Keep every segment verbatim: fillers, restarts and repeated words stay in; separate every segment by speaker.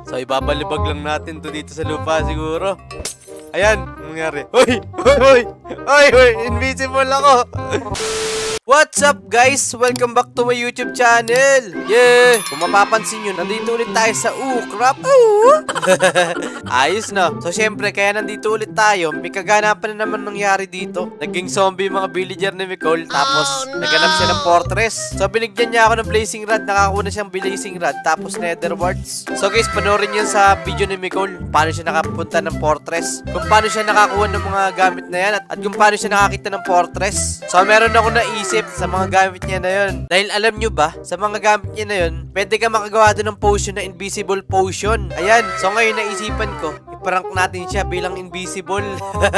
Speaker 1: So ibabalibag lang natin to dito sa lupa siguro. Ayan, nangyari. Uy! Uy! Uy! Uy! Uy! Invisible ako! What's up guys? Welcome back to my YouTube channel. Yeah! Kung mapapansin nyo, nandito ulit tayo sa Ukrap. Ayos na. So syempre, kaya nandito ulit tayo. May kaganapan na naman nangyari dito. Naging zombie mga villager ni Nicole. Tapos, oh, no. Naganap siya ng fortress. So binigyan niya ako ng blazing rod. Nakakuha na siyang blazing rod. Tapos nether warts. So guys, panoorin niyo sa video ni Nicole. Paano siya nakapunta ng fortress. Kung paano siya nakakuha ng mga gamit na yan. At, at kung paano siya nakakita ng fortress. So meron ako naisip sa mga gamit niya na yun. Dahil alam nyo ba, sa mga gamit niya na yun, pwede ka makagawa doon ng potion na invisible potion. Ayan. So ngayon naisipan ko, iprank natin siya bilang invisible.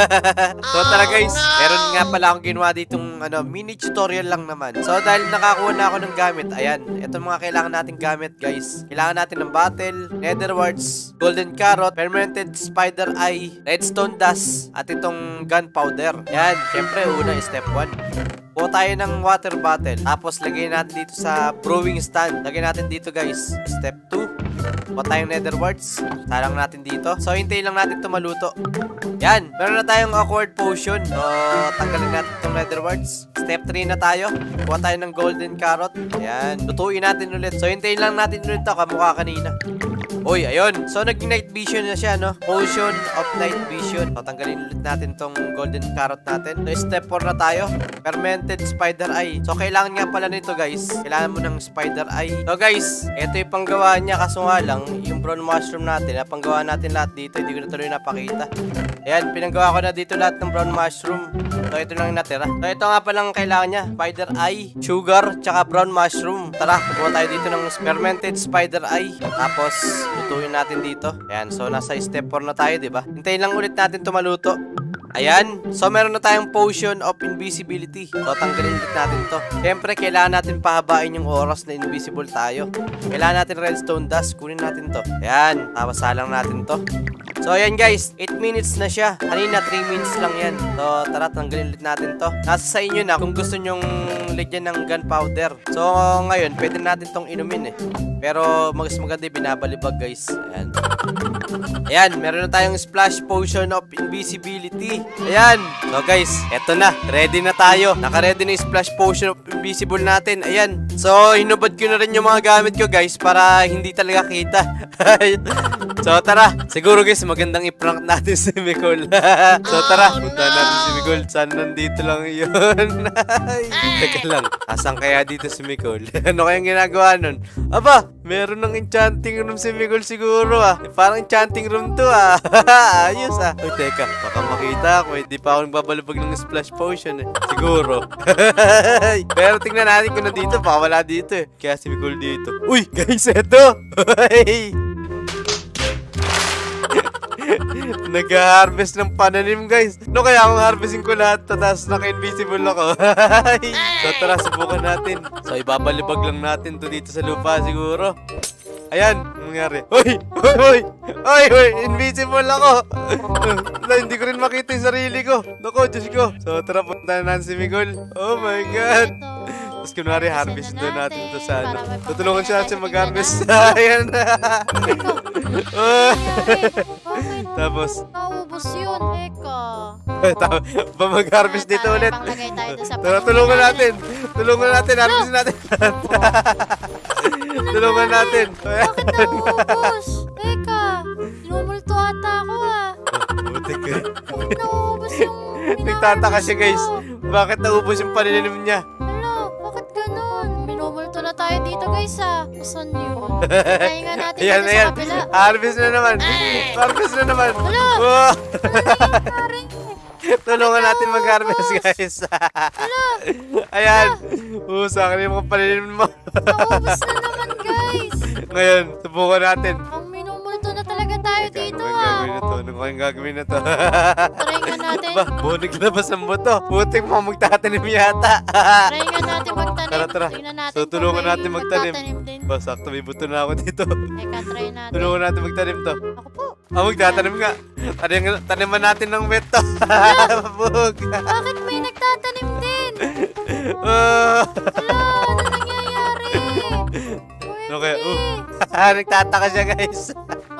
Speaker 1: So tara guys, meron nga pala akong ginawa ditong ano, mini tutorial lang naman. So dahil nakakuha na ako ng gamit, ayan, ito mga kailangan nating gamit guys. Kailangan natin ng battle, nether warts, golden carrot, fermented spider eye, redstone dust, at itong gunpowder. Yan, syempre una step one. Kuha tayo ng water bottle. Tapos lagay natin dito sa brewing stand. Lagay natin dito guys. Step two. Kuha tayong nether warts. Salang natin dito. So hintayin lang natin ito maluto. Yan. Meron na tayong awkward potion. So tanggalin natin itong nether warts. Step three na tayo. Kuha tayo ng golden carrot. Yan. Lutuin natin ulit. So hintayin lang natin ulit ito. Kamukha kanina. Uy, ayun. So, naging night vision na siya, no? Potion of night vision. So, tanggalin ulit natin tong golden carrot natin. So, step four na tayo. Fermented spider eye. So, kailangan nga pala nito, guys. Kailangan mo ng spider eye. So, guys, ito yung panggawa niya. Kaso nga lang, yung brown mushroom natin, na panggawa natin lahat dito. Hindi ko na tuloy napakita. Ayan, pinanggawa ko na dito lahat ng brown mushroom. So, ito lang yung natira. So, ito nga palang kailangan niya. Spider eye, sugar, tsaka brown mushroom. Tara, kukuha tayo dito ng fermented spider eye. Tapos, lutuin natin dito. Ayan, so nasa step four na tayo, diba? Hintayin lang ulit natin ito maluto. Ayan, so meron na tayong potion of invisibility. So tanggalin ulit natin to. Siyempre, kailangan natin pahabain yung oras na invisible tayo. Kailangan natin redstone dust. Kunin natin to. Ayan, tapos salang natin to. So ayan guys, eight minutes na siya. Kanina three minutes lang yan. So tara, tanggalin ulit natin to. Nasa sa inyo na kung gusto nyong lagyan ng gunpowder. So ngayon, pwede natin tong inumin eh. Pero mas maganda binabalibag guys. Ayan. Ayan, meron na tayong splash potion of invisibility. Ayan. So guys, eto na. Ready na tayo. Naka-ready na yung splash potion of invisible natin. Ayan. So hinubad ko na rin yung mga gamit ko guys para hindi talaga kita. So tara. Siguro guys, magandang i-prank natin si Nicole. So tara, punta natin si Nicole. Sana nandito lang yun. Teka lang, asan kaya dito si Nicole? Ano kayang ginagawa nun? Aba, meron ng enchanting room si Nicole siguro ah. Parang enchanting room to ah. Ayos ah. Uy, teka, baka makita ako eh. Di pa ako nagbabalibag ng splash potion eh. Siguro. Pero tingnan natin kung nandito. Baka wala dito eh. Kaya si Nicole dito. Uy, guys, eto. Nag-harvest ng pananim guys. No, kaya akong harvesting ko lahat. Tapos naka-invisible ako. So tara, subukan natin. So ibabalibag lang natin to dito sa lupa siguro. Ayan, nangyari. Uy! Uy! Uy! Uy! Uy! Invisible ako! Hindi ko rin makita yung sarili ko. Naku, Diyos ko. So tara, punta na natin si Nicole. Oh my God! Tapos kunwari, harvest doon natin ito sa ano. Tutulungan siya natin mag-harvest. Ayan na. Tapos
Speaker 2: naubos yun, Eka.
Speaker 1: Pa mag-harvest dito ulit. Tara, tulungan natin. Tulungan natin, harvest natin. Tulungan natin.
Speaker 2: Bakit naubos? Eka, inumulto ata ako ah.
Speaker 1: Buti ka.
Speaker 2: Bakit naubos yung
Speaker 1: nagtataka siya guys. Bakit naubos yung paninim niya?
Speaker 2: Hello, bakit ganun? Minumulto na tayo dito guys ah. Saan yun? Kaya nga natin
Speaker 1: ayan,
Speaker 2: dito
Speaker 1: ayan.
Speaker 2: sa kabila.
Speaker 1: Harvest na naman. Harvest na naman.
Speaker 2: Hello.
Speaker 1: Wow.
Speaker 2: Ano
Speaker 1: tulungan natin mag-harvest guys.
Speaker 2: Hello.
Speaker 1: Ayan. Oo, sa akin yung mga paninim mo.
Speaker 2: Naubos na naman guys.
Speaker 1: Ngayon, subukan natin.
Speaker 2: Ang minumulto na talaga tayo dito
Speaker 1: ano
Speaker 2: ah.
Speaker 1: gagawin na to? Ano kayang gagawin na to?
Speaker 2: Try nga natin.
Speaker 1: Ba, bunig labas ang buto. Putik mo magtatanim yata.
Speaker 2: Try nga natin magtanim.
Speaker 1: Tara, tara.
Speaker 2: Natin
Speaker 1: so, tulungan
Speaker 2: may
Speaker 1: natin magtanim.
Speaker 2: din.
Speaker 1: Ba, sakto may buto na ako dito.
Speaker 2: Eka, try natin.
Speaker 1: Tulungan natin magtanim to.
Speaker 2: Ako po.
Speaker 1: Ah, magtatanim nga. Tanim, taniman natin ng wet to. Mabug.
Speaker 2: Bakit may nagtatanim din?
Speaker 1: Oh.
Speaker 2: Hala, ano nangyayari?
Speaker 1: Ano kaya? Uh, nagtataka siya guys.
Speaker 2: Ano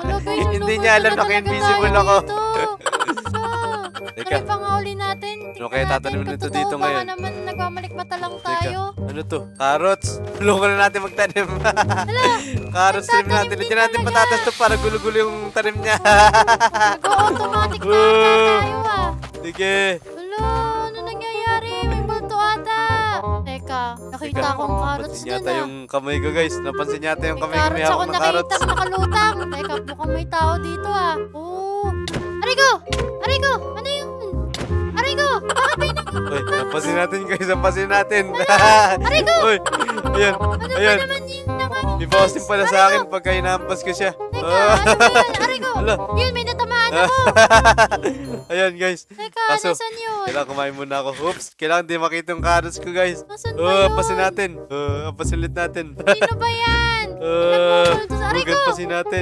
Speaker 2: Wala guys, ang
Speaker 1: Hindi
Speaker 2: loko
Speaker 1: niya alam
Speaker 2: na
Speaker 1: na
Speaker 2: talaga
Speaker 1: invisible
Speaker 2: tayo
Speaker 1: ako.
Speaker 2: dito.
Speaker 1: Teka.
Speaker 2: Ano pang huli natin?
Speaker 1: Ano kaya
Speaker 2: Tingnan
Speaker 1: tatanim
Speaker 2: natin
Speaker 1: nito
Speaker 2: kung
Speaker 1: dito
Speaker 2: totoo,
Speaker 1: ngayon?
Speaker 2: Baka naman nagmamalik mata lang
Speaker 1: Teka,
Speaker 2: tayo.
Speaker 1: ano to? Carrots. Tulungan na natin magtanim. Carrots trim natin.
Speaker 2: nagtatanim
Speaker 1: Hindi
Speaker 2: din
Speaker 1: natin
Speaker 2: talaga.
Speaker 1: patatas to para gulo-gulo yung tanim niya.
Speaker 2: Nag-automatic na ata tayo ah.
Speaker 1: Sige.
Speaker 2: Wala, ano nangyayari? May multo ata. Teka, nakita
Speaker 1: Teka,
Speaker 2: akong carrots
Speaker 1: napansin
Speaker 2: dun
Speaker 1: yata
Speaker 2: ah.
Speaker 1: yung kamay ko guys. Napansin yata yung
Speaker 2: May
Speaker 1: kamay ko. May
Speaker 2: carrots ako
Speaker 1: hawak na carrots.
Speaker 2: nakita nakalutang. Teka, mukhang may tao dito ah. Oo. Arigo! Arigo! Ano yun? Arigo! Bakit may nang...
Speaker 1: Uy, napansin natin guys. Napansin natin.
Speaker 2: Arigo!
Speaker 1: Uy, ayan.
Speaker 2: Ano
Speaker 1: Ayan.
Speaker 2: ba naman yun naka...
Speaker 1: May bossing pala sa akin pagka hinampas ko siya.
Speaker 2: Teka, ano ba yan? Arigo!
Speaker 1: Ala.
Speaker 2: Yun, may natamaan ako.
Speaker 1: Ayan guys.
Speaker 2: Teka,
Speaker 1: Kaso,
Speaker 2: nasan yun?
Speaker 1: kailangan kumain muna ako. Oops, kailangan di makita yung carrots ko guys.
Speaker 2: Nasan ba
Speaker 1: Oh,
Speaker 2: yun?
Speaker 1: apasin natin. Oh, apasin ulit natin.
Speaker 2: Sino ba yan?
Speaker 1: Uh,
Speaker 2: Nagmumulto sa Arigo!
Speaker 1: Huwag pasin natin.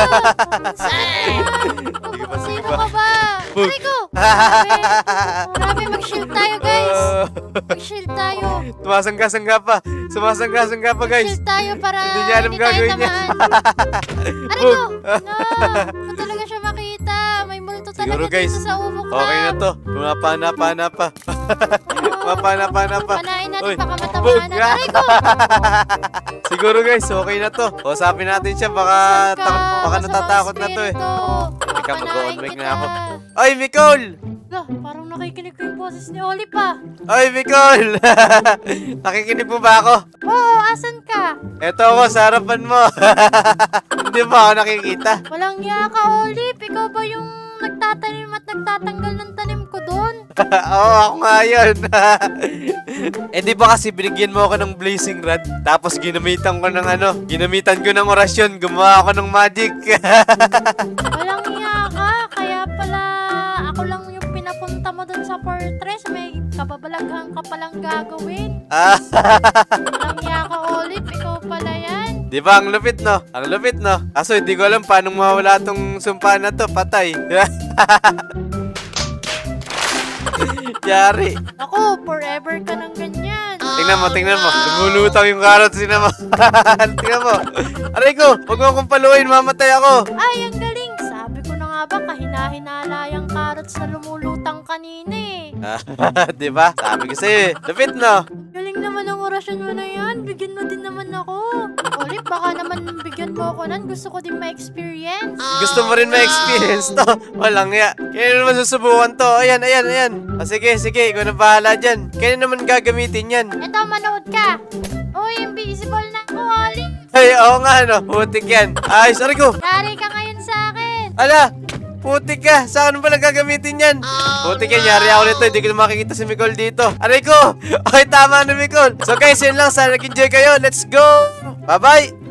Speaker 1: Sige pa, sige
Speaker 2: Sino
Speaker 1: pa.
Speaker 2: ka ba?
Speaker 1: Bug.
Speaker 2: Arigo! Grabe! Grabe, mag-shield tayo guys!
Speaker 1: Ah,
Speaker 2: Mag-shield tayo!
Speaker 1: Sumasangga-sangga pa. Sumasangga-sangga pa guys.
Speaker 2: Mag-shield tayo para
Speaker 1: Hindi niya alam
Speaker 2: tayo
Speaker 1: gagawin niya.
Speaker 2: tamaan. Arigo!
Speaker 1: Bug.
Speaker 2: No! Kung talaga siya makita, may multo talaga
Speaker 1: Siguro, guys.
Speaker 2: dito sa ubo ko.
Speaker 1: Okay na to. Pumapana-pana pa. Pumapana-pana pa.
Speaker 2: Panain natin
Speaker 1: Uy,
Speaker 2: baka
Speaker 1: bug.
Speaker 2: matamaan na. Arigo!
Speaker 1: Siguro guys, okay na to. Usapin natin siya. Baka,
Speaker 2: Saan ka?
Speaker 1: tak- baka
Speaker 2: Masamang
Speaker 1: natatakot na to eh.
Speaker 2: espiritu.
Speaker 1: Teka,
Speaker 2: Papanain
Speaker 1: mag-on mic
Speaker 2: kita.
Speaker 1: na ako. Oy, Nicole!
Speaker 2: Lah, parang nakikinig ko yung boses ni Olive ah.
Speaker 1: Oy, Nicole! Nakikinig mo ba ako?
Speaker 2: Oo, asan ka?
Speaker 1: Eto ako, sa harapan mo. Hindi mo ako nakikita.
Speaker 2: Walang niya ka, Olive. Ikaw ba yung nagtatanim at nagtatanggal ng tanim ko doon?
Speaker 1: Oo, ako nga yun. Eh di ba kasi binigyan mo ako ng blazing rod, tapos ginamitan ko ng ano, ginamitan ko ng orasyon, gumawa ako ng magic.
Speaker 2: Walang niya ka. Kaya pala ako lang yung pinapunta mo doon sa fortress. May kababalaghan ka palang gagawin.
Speaker 1: Ah,
Speaker 2: Walang niya ka, Olive. Ikaw pala yan.
Speaker 1: di ba ang lupit no? Ang lupit no? Kaso hindi ko alam paano mawala tong sumpa na to, patay. Yari.
Speaker 2: Ako, forever ka ng ganyan.
Speaker 1: Tingnan mo, tingnan mo. Lumulutang yung carrots, tingnan mo. Tingnan mo. Aray ko, huwag mo akong paluin, mamatay ako.
Speaker 2: Ay, ang galing. Sabi ko na nga ba, kahina-hinala yung carrots na lumulutang kanina eh.
Speaker 1: Di ba? Sabi ko sa'yo, eh. Lupit no?
Speaker 2: Galing naman ang orasyon mo na yan. Bigyan mo din naman ako. Olive, baka naman bigyan mo ako nan. Gusto ko din ma-experience.
Speaker 1: Gusto mo rin ma-experience to? Walang ya. Kaya naman susubukan to. Ayan, ayan, ayan. O sige, sige. Ikaw na bahala dyan. Kaya naman gagamitin yan.
Speaker 2: Eto, manood ka. Uy, invisible na ako, Olive.
Speaker 1: Ay, oo nga, no. Putik yan. Ay, sorry ko.
Speaker 2: Yari ka ngayon sa akin.
Speaker 1: Ala, putik ka. Saan ba lang gagamitin yan? Putik yan. Yari ako nito. Hindi ko na makikita si Nicole dito. Aray ko. Ay, tama na, Nicole. So guys, yun lang. Sana nag-enjoy kayo. Let's go. Bye-bye.